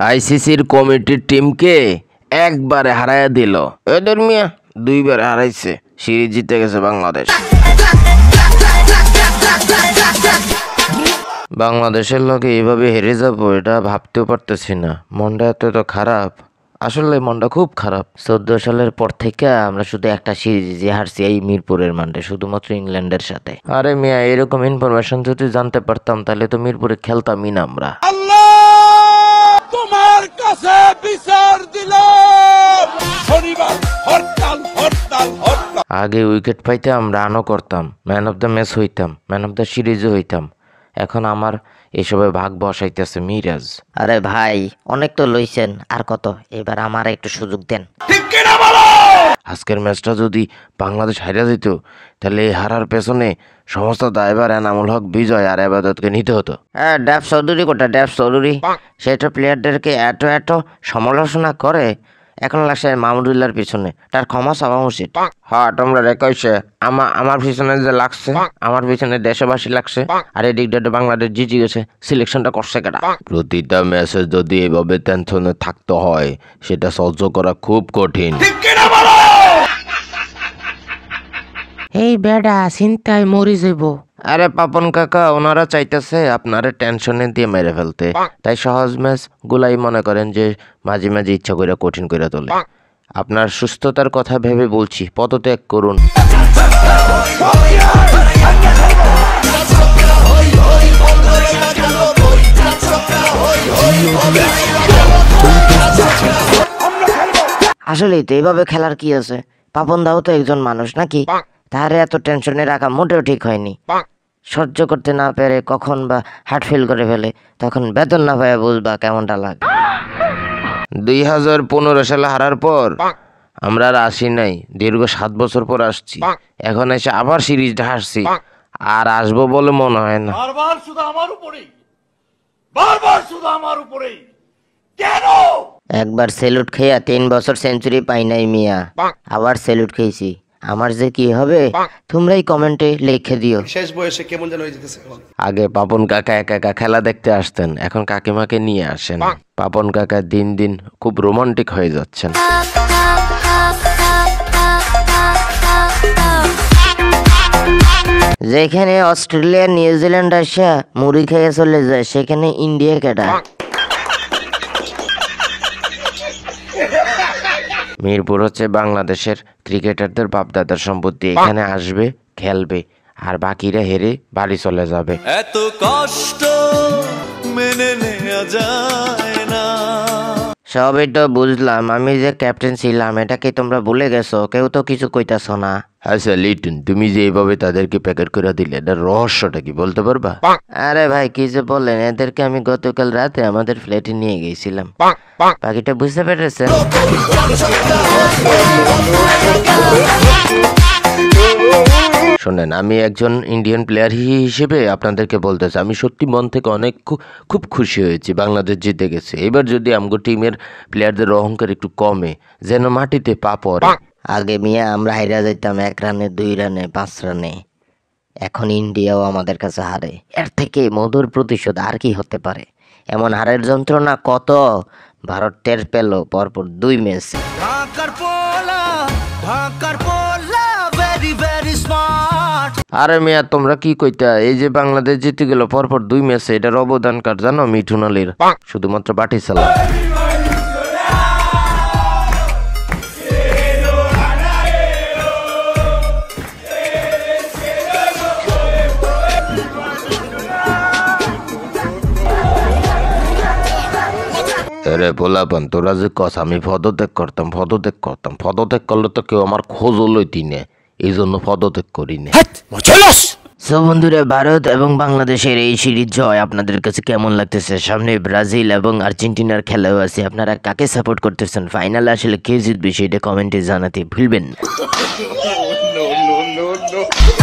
আইসিসির কমিটির টিমকে একবারে হারাইয়া দিল। এদের মিয়া দুইবার হারাইছে, সিরিজ জিতে গেছে বাংলাদেশ। বাংলাদেশের লোকে এইভাবে হেরে যাবো এটা ভাবতেও পারতেছি না। মনটা এত খারাপ, আসলে মনটা খুব খারাপ। 14 সালের পর থেকে আমরা শুধু একটা সিরিজে হারছি, এই মিরপুরের মাঠে, শুধুমাত্র ইংল্যান্ডের সাথে। আরে মিয়া, এরকম ইনফরমেশন যদি জানতে পারতাম তাহলে তো মিরপুরে খেলতামই না আমরা। তোমার কাছে বিচার দিলাম, শনিবার হরতাল হরতাল হরতাল। আগে উইকেট পাইতে আমরা রানও করতাম, ম্যান অফ দ্য ম্যাচ হইতাম, ম্যান অফ দ্য সিরিজও হইতাম। এখন আমার এসবে ভাগ বসাইতেছে মিরাজ। আরে ভাই, অনেক তো লইছেন, আর কত, এবার আমার একটু সুযোগ দেন। ঠিক কিনা বলো? আজকের ম্যাচটা যদি বাংলাদেশ হারা যেত তাহলে এই হারার পেছনে সমস্ত দায়ভার এনামুল হক বিজয় আর আবাদতকে নিতে হতো। হ্যাঁ, ড্যাব চৌধুরী কোটা, ড্যাব চৌধুরী সেটা প্লেয়ারদেরকে এত সমালোচনা করে, এখন লাগছে মাহমুদুল্লাহর পিছনে, তার ক্ষমা চাওয়া উচিত। হ্যাঁ, তোমরা রেখেছে আমার পিছনে যে লাগছে, আমার পিছনে দেশবাসী লাগছে, আর এদিক দিয়ে বাংলাদেশ জিতে গেছে। সিলেকশনটা করছে কেটা? প্রতিটা ম্যাচে যদি এভাবে টেনশনে থাকতে হয় সেটা সহ্য করা খুব কঠিন। ঠিক কিনা বলো? এই বেডা চিন্তায় মরি যাব। আরে পাপন কাকা, ওনারা চাইতেছে আপনারা টেনশনে দিয়ে মেরে ফেলতে, তাই সহজ ম্যাচ গুলাই মনে করেন যে মাঝে মাঝে ইচ্ছা করে কঠিন করে তোলে। আপনার সুস্থতার কথা ভেবে বলছি, পদত্যাগ করুন। আসলেই তো এইভাবে খেলার কি আছে? পাপন দাও তো একজন মানুষ নাকি? তাহলে এত টেনশনে রাখা মোটেও ঠিক হয়নি। সহ্য করতে না পেরে কখন বা হার্ট ফেল করে ফেলে, তখন বেতন না পায় বুঝবা কেমনটা লাগে। 2015 সালে হারার পর আমরা আর আসি নাই, দীর্ঘ 7 বছর পর আসছি। এখন এসে আবার সিরিজটা হারছি, আর আসবো বলে মনে হয় না। বারবার শুধু আমার উপরেই কেন? একবার সেলুট খেয়া 3 বছর সেঞ্চুরি পাই নাই মিয়া, আবার সেলুট খেয়েছি। আমার যে কি হবে তোমরাই কমেন্টে লিখে দিও। শেষ বয়সে কেমন যেন হয়ে যেতেছে। আগে পাপন কাকা একা একা খেলা দেখতে আসতেন, এখন কাকিমাকে নিয়ে আসেন। পাপন কাকা দিন দিন খুব রোমান্টিক হয়ে যাচ্ছেন। যেখানে অস্ট্রেলিয়া নিউজিল্যান্ড আসা মুড়ি খেয়ে চলে যায়, সেখানে ইন্ডিয়া কেটা? মিরপুর হচ্ছে বাংলাদেশের ক্রিকেটারদের বাপদাদার সম্পত্তি। এখানে আসবে, খেলবে, আর বাকিরা হেরে বাড়ি চলে যাবে। এত কষ্ট মেনে নেওয়া যায় না। সবই তো বুঝলাম, আমি যে ক্যাপ্টেন ছিলাম এটা কি তোমরা ভুলে গেছো? কেউ তো কিছু কইতাছো না। আচ্ছা লিটন, তুমি যে এইভাবে তাদেরকে প্যাকেট করে দিলে, এটার রহস্যটা কি বলতে পারবা? আরে ভাই, কি যে বলেন, এদেরকে আমি গতকাল রাতে আমাদের ফ্ল্যাটে নিয়ে গেছিলাম। বাকিটা বুঝতে পেরেছেন? শোনেন, আমি একজন ইন্ডিয়ান প্লেয়ার হিসেবে আপনাদেরকে বলতেছি, আমি সত্যি মন থেকে অনেক খুব খুশি হয়েছি বাংলাদেশ জিতে গেছে। এবার যদি আমগো টিমের প্লেয়ারদের অহংকার একটু কমে, যেন মাটিতে পা পড়ে। আগে মিয়া আমরা হাইরা যাইতাম 1 রানে, 2 রানে, 5 রানে। এখন ইন্ডিয়াও আমাদের কাছে হারে। এর থেকে মধুর প্রতিশোধ আর কি হতে পারে? এমন হারের যন্ত্রণা কত ভারত টের পেল পরপর 2 ম্যাচে। আরে মিয়া, তোমরা কি কইতা? এই যে বাংলাদেশ জিতে গেল পরপর 2 ম্যাচে, এটার অবদান কার জানো? মিঠুন আলীর। শুধুমাত্র বাটি চালা। আরে পোলাপান, তোরা যে কস আমি পদত্যাগ পদত্যাগ করলে তো কেউ আমার খোঁজও লইতি না, এই জন্য পদত্যাগ করি না। সো বন্ধুরা, ভারত এবং বাংলাদেশের এই সিরিজ জয় আপনাদের কাছে কেমন লাগতেছে? সামনে ব্রাজিল এবং আর্জেন্টিনার খেলাও আছে, আপনারা কাকে সাপোর্ট করতেছেন? ফাইনাল আসলে কে জিতবে সেটা কমেন্টে জানাতে ভুলবেন না।